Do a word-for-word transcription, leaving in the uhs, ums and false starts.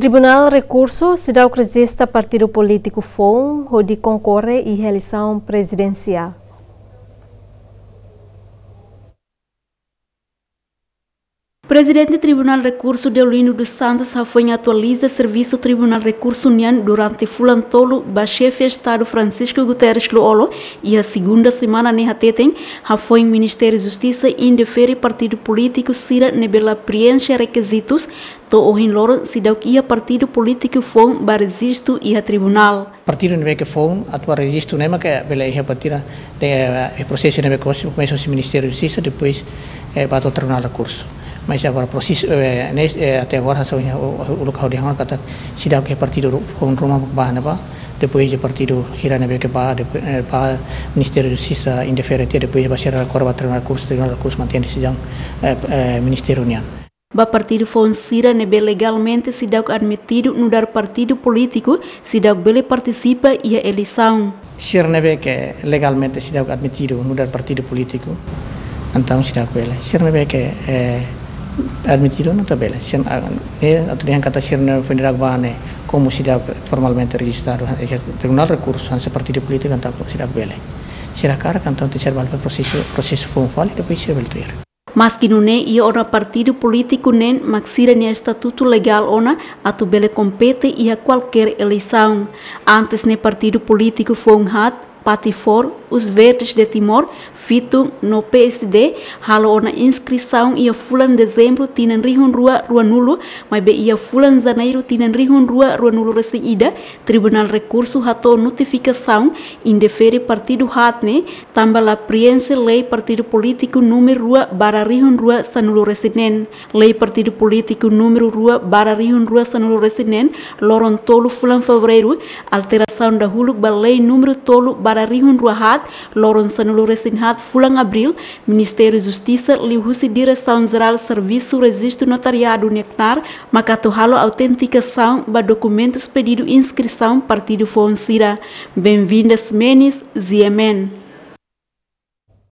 Tribunal Recurso sidau resista partido político F O N, onde concorre e eleição presidencial. Presidente do Tribunal Recurso Deolino dos Santos foi atualiza serviço Tribunal Recurso União durante fulantolo ba chefe Estado Francisco Guterres Luolo e a segunda semana ne hateten foi o Ministério da Justiça indefere partido político sira nebela preenche requisitos to ohin loron sidau ia partido político F O N ba resisto e a tribunal. Partido nebe que F O N atua registro nema que bela ia partida de processo nebe começou o Ministério da Justiça depois para o Tribunal Recurso. Mas agora processo eh, até agora soalnya o local de hang kata sidau ke partido com Roma bahana ba depois de partido hirana be ke ba depois ba Ministério da Justiça indefere depois ba será agora Tribunal Recurso Tribunal Recurso mantém decisão eh, Ministério União. Ba partido F O N sira nebe legalmente sidau admitido no dar partido político sidau bele participa e a eleição. Sira nebe que legalmente sidau admitido no dar partido político então sidau bele. Sira nebe que eh, admitido não está bem. Se atau yang kata sirna federal bahane como sudah formalmente registrado Tribunal Recurso han partido político então sudah bem. Será cara então te serve para processo processo formal e depois serve ter. Mas que não é e ora partido político nem maxira nem estatuto legal ona atu bele compete e a qualquer eleição. Antes ne partido político foi um hat Patifor, os verdes de Timor, Fito no P S D, halo na inscrição e a fulan dezembro tinan rihun rua rua nulo, mas be ia fulan janeiro tinan rihun rua rua nulo recém ida, Tribunal Recurso hato notificação indefere partido hatne, tamba la priense lei partido político número rua bara rihun rua sanulo resinen, lei partido político número rua bara rihun rua sanulo resinen, loron tolo fulan fevereiro, alteração da hulu ba lei número tolo bara Rihun Ruahat, Loron Sanulo Resinhat, Fulang Abril, Ministério da Justiça, Liuhusi Direção Geral Serviço Registro Notariado Nectar, Macato Halo Autenticação, ba documentos pedido inscrição Partido F O N Sira. Bem-vindas, Menes, Ziemen.